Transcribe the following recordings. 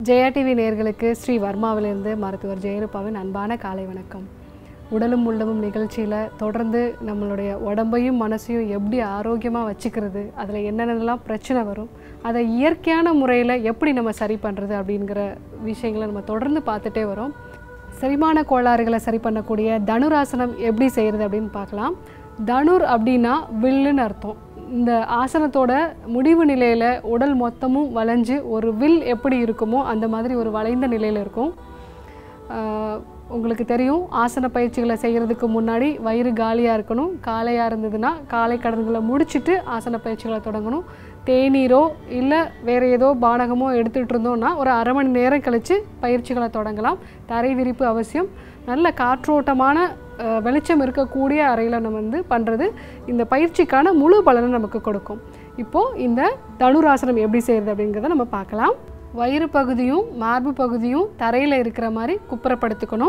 Jaya TV நேயர்களுக்கு ஸ்ரீ வர்மாவிலிருந்து மருத்துவர் ஜெயரூபாவின் அன்பான காலை வணக்கம். உடலும் உள்ளமும் நிகழ்ச்சியில் தொடர்ந்து நம்மளுடைய உடம்பையும் மனசையும் எப்படி ஆரோக்கியமாக வச்சுக்கிறது, அதில் என்னென்னலாம் பிரச்சனை வரும், அதை இயற்கையான முறையில் எப்படி நம்ம சரி பண்ணுறது அப்படிங்கிற விஷயங்களை நம்ம தொடர்ந்து பார்த்துட்டே வரோம். செரிமான கோளாறுகளை சரி பண்ணக்கூடிய தனுராசனம் எப்படி செய்கிறது அப்படின்னு பார்க்கலாம். தனுர் அப்படின்னா வில்லுன்னு அர்த்தம். இந்த ஆசனத்தோட முடிவு நிலையில் உடல் மொத்தமும் வளைஞ்சு ஒரு வில் எப்படி இருக்குமோ அந்த மாதிரி ஒரு வளைந்த நிலையில் இருக்கும். உங்களுக்கு தெரியும், ஆசன பயிற்சிகளை செய்கிறதுக்கு முன்னாடி வயிறு காலியாக இருக்கணும். காலையாக இருந்ததுன்னா காலை கடன்களை முடிச்சுட்டு ஆசன பயிற்சிகளை தொடங்கணும். தேநீரோ இல்லை வேறு ஏதோ பானகமோ எடுத்துகிட்டு இருந்தோம்னா ஒரு அரை மணி நேரம் கழித்து பயிற்சிகளை தொடங்கலாம். தரை விரிப்பு அவசியம். நல்ல காற்றோட்டமான வெளிச்சம் இருக்கக்கூடிய அறையில் நம்ம பண்ணுறது இந்த பயிற்சிக்கான முழு பலனை நமக்கு கொடுக்கும். இப்போது இந்த தனுராசனம் எப்படி செய்கிறது அப்படிங்கிறத நம்ம பார்க்கலாம். வயிறு பகுதியும் மார்பு பகுதியும் தரையில் இருக்கிற மாதிரி குப்புறப்படுத்திக்கணும்.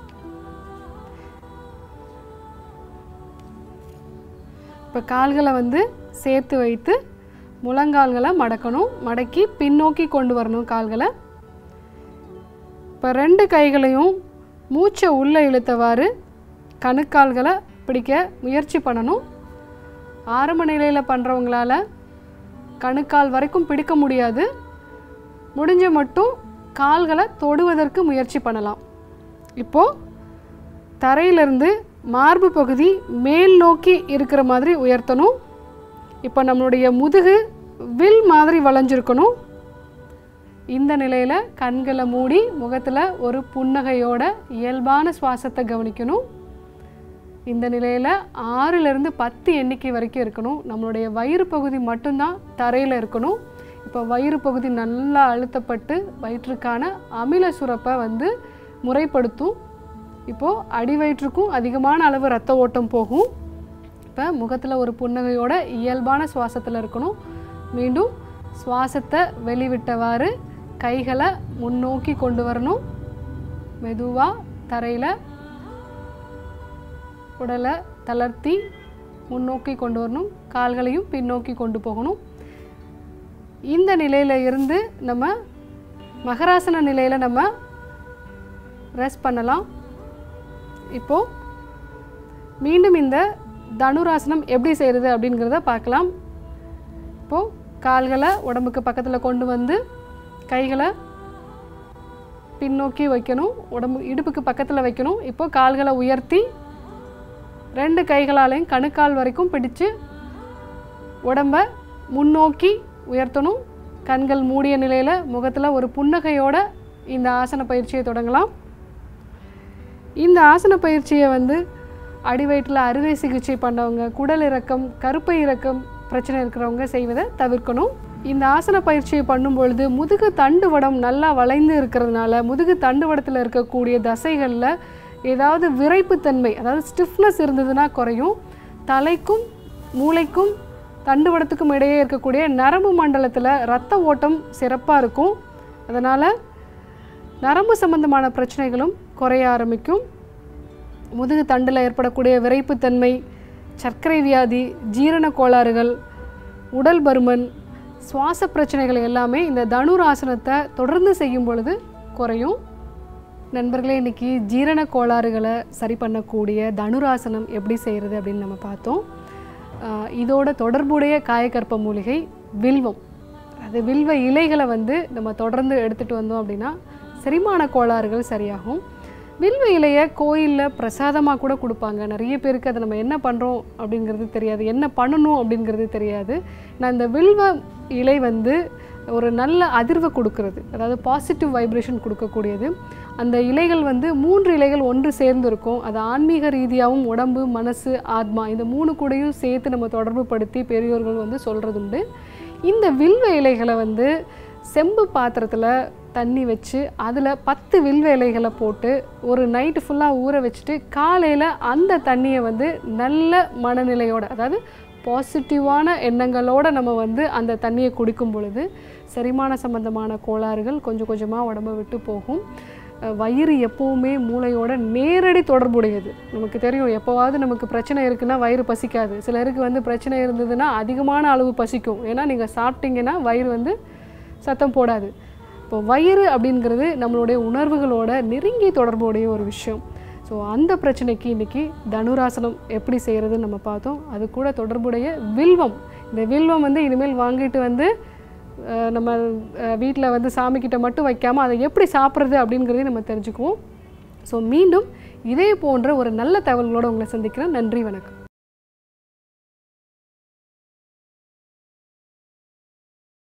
இப்போ கால்களை சேர்த்து வைத்து முழங்கால்களை மடக்கணும். மடக்கி பின்னோக்கி கொண்டு வரணும் கால்களை. இப்போ ரெண்டு கைகளையும் மூச்சை உள்ளே இழுத்தவாறு கணுக்கால்களை பிடிக்க முயற்சி பண்ணணும். ஆரம்ப நிலையில் பண்ணுறவங்களால கணுக்கால் வரைக்கும் பிடிக்க முடியாது. முடிஞ்ச மட்டும் கால்களை தொடுவதற்கு முயற்சி பண்ணலாம். இப்போது தரையிலிருந்து மார்பு பகுதி மேல் நோக்கி இருக்கிற மாதிரி உயர்த்தணும். இப்போ நம்மளுடைய முதுகு வில் மாதிரி வளைஞ்சிருக்கணும். இந்த நிலையில் கண்களை மூடி முகத்தில் ஒரு புன்னகையோட இயல்பான சுவாசத்தை கவனிக்கணும். இந்த நிலையில் 6லிருந்து 10 எண்ணிக்கை வரைக்கும் இருக்கணும். நம்மளுடைய வயிறு பகுதி மட்டும்தான் தரையில் இருக்கணும். இப்போ வயிறு பகுதி நல்லா அழுத்தப்பட்டு வயிற்றுக்கான அமில சுரப்பை முறைப்படுத்தும். இப்போது அடி வயிற்றுக்கும் அதிகமான அளவு இரத்த ஓட்டம் போகும். இப்போ முகத்தில் ஒரு புன்னகையோட இயல்பான சுவாசத்தில் இருக்கணும். மீண்டும் சுவாசத்தை வெளிவிட்டவாறு கைகளை முன்னோக்கி கொண்டு வரணும். மெதுவாக தரையில் உடலை தளர்த்தி முன்னோக்கி கொண்டு வரணும். கால்களையும் பின்னோக்கி கொண்டு போகணும். இந்த நிலையில் இருந்து நம்ம மகராசன நிலையில் நம்ம ரெஸ்ட் பண்ணலாம். இப்போது மீண்டும் இந்த தனுராசனம் எப்படி செய்கிறது அப்படிங்கிறத பார்க்கலாம். இப்போது கால்களை உடம்புக்கு பக்கத்தில் கொண்டு வந்து கைகளை பின்னோக்கி வைக்கணும். இடுப்புக்கு பக்கத்தில் வைக்கணும். இப்போது கால்களை உயர்த்தி ரெண்டு கைகளாலையும் கணுக்கால் வரைக்கும் பிடிச்சு உடம்பை முன்னோக்கி உயர்த்தணும். கண்கள் மூடிய நிலையில் முகத்தில் ஒரு புன்னகையோட இந்த ஆசன பயிற்சியை தொடங்கலாம். இந்த ஆசன பயிற்சியை அடி வயிற்றில் அறுவை சிகிச்சை பண்ணவங்க, குடல் இறக்கம், கருப்பை இறக்கம் பிரச்சனை இருக்கிறவங்க செய்வதை தவிர்க்கணும். இந்த ஆசன பயிற்சியை பண்ணும்பொழுது முதுகு தண்டுவடம் நல்லா வளைந்து இருக்கிறதுனால முதுகு தண்டுவடத்தில் இருக்கக்கூடிய தசைகளில் ஏதாவது விரைப்புத்தன்மை, அதாவது ஸ்டிஃப்னஸ் இருந்ததுன்னா குறையும். தலைக்கும் மூளைக்கும் தண்டுவடத்துக்கும் இடையே இருக்கக்கூடிய நரம்பு மண்டலத்தில் இரத்த ஓட்டம் சிறப்பாக இருக்கும். அதனால் நரம்பு சம்பந்தமான பிரச்சனைகளும் குறைய ஆரம்பிக்கும். முதுகு தண்டில் ஏற்படக்கூடிய விரைப்புத்தன்மை, சர்க்கரை வியாதி, ஜீரண கோளாறுகள், உடல் பருமன், சுவாச பிரச்சனைகள் எல்லாமே இந்த தனுராசனத்தை தொடர்ந்து செய்யும் பொழுது குறையும். நண்பர்களே, இன்றைக்கி ஜீரண கோளாறுகளை சரி பண்ணக்கூடிய தனுராசனம் எப்படி செய்கிறது அப்படின்னு நம்ம பார்த்தோம். இதோட தொடர்புடைய காயக்கற்ப மூலிகை வில்வம். அது வில்வ இலைகளை நம்ம தொடர்ந்து எடுத்துகிட்டு வந்தோம் அப்படின்னா செரிமான கோளாறுகள் சரியாகும். வில்வ இலையை கோயிலில் பிரசாதமாக கூட கொடுப்பாங்க. நிறைய பேருக்கு அதை நம்ம என்ன பண்ணுறோம் அப்படிங்கிறது தெரியாது, என்ன பண்ணணும் அப்படிங்கிறது தெரியாது. நான் இந்த வில்வ இலை ஒரு நல்ல அதிர்வை கொடுக்கறது, அதாவது பாசிட்டிவ் வைப்ரேஷன் கொடுக்கக்கூடியது. அந்த இலைகள் 3 இலைகள் ஒன்று சேர்ந்து இருக்கும். அது ஆன்மீக ரீதியாகவும் உடம்பு, மனசு, ஆத்மா இந்த 3 கூடையும் சேர்த்து நம்ம தொடர்பு படுத்தி பெரியோர்கள் சொல்கிறதுண்டு. இந்த வில்வ இலைகளை செம்பு பாத்திரத்தில் தண்ணி வச்சு அதில் 10 வில்வ இலைகளை போட்டு ஒரு நைட்டு ஃபுல்லாக ஊற வச்சுட்டு காலையில் அந்த தண்ணியை நல்ல மனநிலையோடு, அதாவது பாசிட்டிவான எண்ணங்களோடு நம்ம அந்த தண்ணியை குடிக்கும் பொழுது செரிமான சம்பந்தமான கோளாறுகள் கொஞ்சம் கொஞ்சமாக உடம்பை விட்டு போகும். வயிறு எப்போவுமே மூளையோட நேரடி தொடர்புடையது. நமக்கு தெரியும், எப்போவாவது நமக்கு பிரச்சனை இருக்குன்னா வயிறு பசிக்காது. சிலருக்கு பிரச்சனை இருந்ததுன்னா அதிகமான அளவு பசிக்கும். ஏன்னா நீங்கள் சாப்பிட்டீங்கன்னா வயிறு சத்தம் போடாது. இப்போ வயிறு அப்படிங்கிறது நம்மளுடைய உணர்வுகளோட நெருங்கிய தொடர்புடைய ஒரு விஷயம். ஸோ அந்த பிரச்சனைக்கு இன்றைக்கி தனுராசனம் எப்படி செய்கிறதுன்னு நம்ம பார்த்தோம். அது கூட தொடர்புடைய வில்வம், இந்த வில்வம் வந்து இனிமேல் வாங்கிட்டு வந்து நம்ம வீட்டில் வந்து சாமிக்கிட்ட மட்டும் வைக்காமல் அதை எப்படி சாப்பிட்றது அப்படிங்கிறதையும் நம்ம தெரிஞ்சுக்குவோம். ஸோ மீண்டும் இதே போன்ற ஒரு நல்ல தகவல்களோடு உங்களை சந்திக்கிறேன். நன்றி, வணக்கம்.